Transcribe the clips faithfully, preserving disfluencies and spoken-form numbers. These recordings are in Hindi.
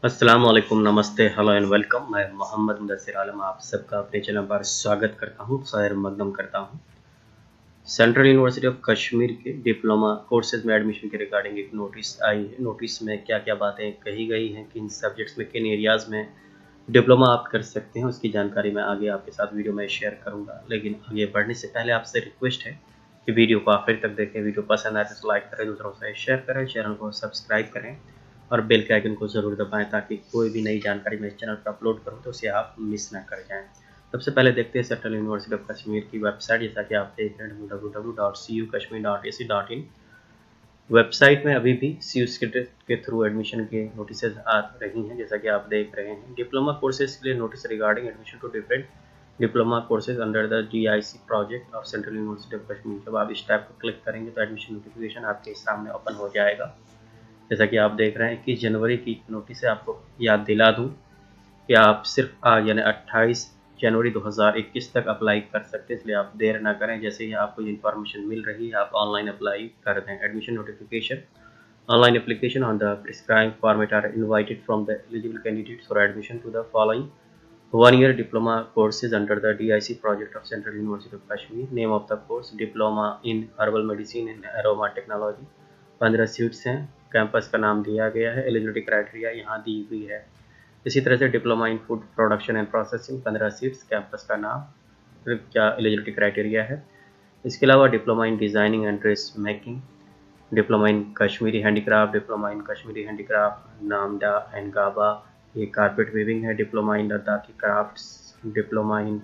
अस्सलाम वालेकुम, नमस्ते, हेलो एंड वेलकम। मैं मोहम्मद मुदस्सिर आलम आप सबका अपने चैनल पर स्वागत करता हूं, खैर मकदम करता हूं। सेंट्रल यूनिवर्सिटी ऑफ कश्मीर के डिप्लोमा कोर्सेज में एडमिशन के रिगार्डिंग एक नोटिस आई है। नोटिस में क्या क्या बातें कही गई हैं, किन सब्जेक्ट्स में, किन एरियाज़ में डिप्लोमा आप कर सकते हैं, उसकी जानकारी मैं आगे आपके साथ वीडियो में शेयर करूँगा। लेकिन आगे बढ़ने से पहले आपसे रिक्वेस्ट है कि वीडियो को आखिर तक देखें। वीडियो पसंद आए तो लाइक करें, दूसरों से शेयर करें, चैनल को सब्सक्राइब करें और बेल के आइकन को ज़रूर दबाएं ताकि कोई भी नई जानकारी मैं इस चैनल पर अपलोड करूं तो उसे आप मिस ना कर जाएं। सबसे पहले देखते हैं सेंट्रल यूनिवर्सिटी ऑफ कश्मीर की वेबसाइट। जैसा कि आप देख रहे हैं W W W dot C U Kashmir dot A C dot in. Website में अभी भी सी यू के थ्रू एडमिशन के नोटिस आ रही हैं। जैसा कि आप देख रहे हैं, डिप्लोमा कोर्सेज के लिए notice regarding admission to different diploma courses under the D I C project of central university of Kashmir. जब आप इस टैब को क्लिक करेंगे तो एडमिशन नोटिफिकेशन आपके सामने ओपन हो जाएगा। जैसा कि आप देख रहे हैं, इक्कीस जनवरी की नोटिस से आपको याद दिला दूं कि आप सिर्फ आज यानी अट्ठाईस जनवरी दो हज़ार इक्कीस तक अप्लाई कर सकते हैं, इसलिए आप देर ना करें। जैसे ही आपको ये इन्फॉर्मेशन मिल रही है आप ऑनलाइन अप्लाई कर दें। Admission notification online application on the prescribed format are invited from the eligible candidates for admission to the following one year diploma courses under the D I C project of Central University of Kashmir. Name of the course Diploma in Herbal Medicine and Aroma Technology। पंद्रह सीट्स हैं, कैंपस का नाम दिया गया है, एलिजिबिलिटी क्राइटेरिया यहाँ दी हुई है। इसी तरह से diploma in food production and processing पंद्रह सीट्स, कैंपस का नाम, फिर क्या एलिजिबिलिटी क्राइटेरिया है। इसके अलावा diploma in designing and dress making, diploma in Kashmiri handicraft, diploma in Kashmiri handicraft namda and gabba, ये कारपेट वीविंग है। Diploma in Ladakhi crafts, diploma in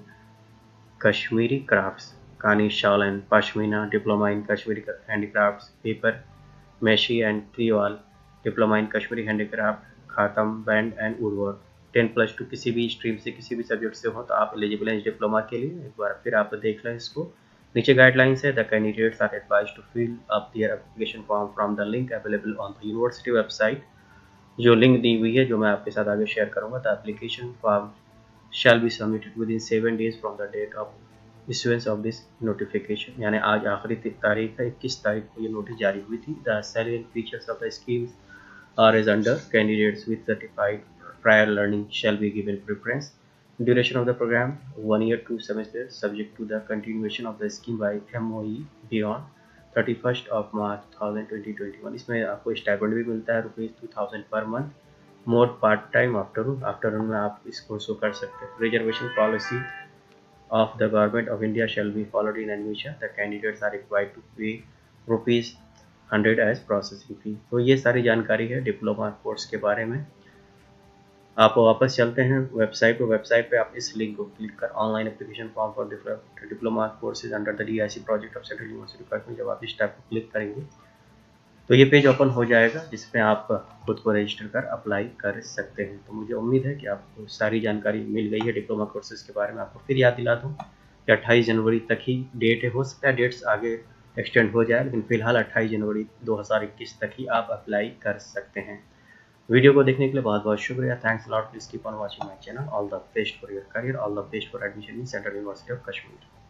Kashmiri crafts, Kani shawl and pashmina, diploma in Kashmiri handicrafts, papier mache and त्रिवाल, diploma in Kashmiri handicraft, khatamband and woodwork. Ten plus two किसी भी स्ट्रीम से, किसी भी सब्जेक्ट से हो तो आप एलिजिबल हैं इस डिप्लोमा के लिए। एक बार फिर आप देख लें इसको। नीचे गाइडलाइंस है, the candidates are advised to fill up their application form from the link available on the university website. जो लिंक दी हुई है जो मैं आपके साथ आगे शेयर करूंगा। The application form shall be submitted within seven days from the date of issuance of this notification. यानी आज आखिरी तारीख है, इक्कीस तारीख को ये नोटिस जारी हुई थी। The salary features of the schemes are as under. Candidates with certified prior learning shall be given preference. Duration of the program one year two semester subject to the continuation of the scheme by M O E beyond thirty first of March two thousand twenty one. इसमें आपको स्टाइपेंड भी मिलता है rupees two thousand per month. More part time afternoon afternoon में आप इसको शो कर सकते हैं। Reservation policy of the government of India shall be followed in admission. The candidates are required to pay rupees hundred as processing fee. तो ये सारी जानकारी है डिप्लोमा कोर्स के बारे में। आप वापस चलते हैं वेबसाइट पर। वेबसाइट पे आप इस लिंक को क्लिक कर online application form for diploma courses under the D I C project of central university Kashmir, जब आप इस टैब को क्लिक करेंगे तो ये पेज ओपन हो जाएगा जिसमें आप खुद को रजिस्टर कर अप्लाई कर सकते हैं। तो मुझे उम्मीद है कि आपको सारी जानकारी मिल गई है डिप्लोमा कोर्सेज के बारे में। आपको फिर याद दिला दूँ कि अट्ठाईस जनवरी तक ही डेट है, हो सकता है डेट्स आगे एक्सटेंड हो जाए, लेकिन फिलहाल अट्ठाईस जनवरी दो हज़ार इक्कीस तक ही आप अप्लाई कर सकते हैं। वीडियो को देखने के लिए बहुत बहुत शुक्रिया। Thanks lot, please keep on watching my channel. All the best for your career, all the best for admission in central university of Kashmir.